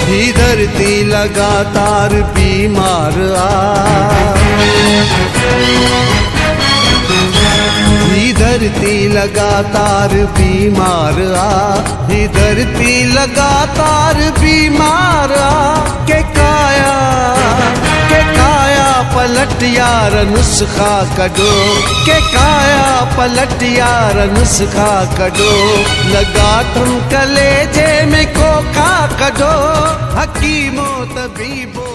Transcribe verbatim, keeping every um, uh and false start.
ही धरती लगातार बीमार आ, ही धरती लगातार बीमार आ, ही धरती लगातार बीमार आ। के काया के काया पलट यार नुस्खा कढो, के काया पलट यार नुस्खा कढो, लगा तुम कलेजे में कोका कढो, हकीमो तबीबो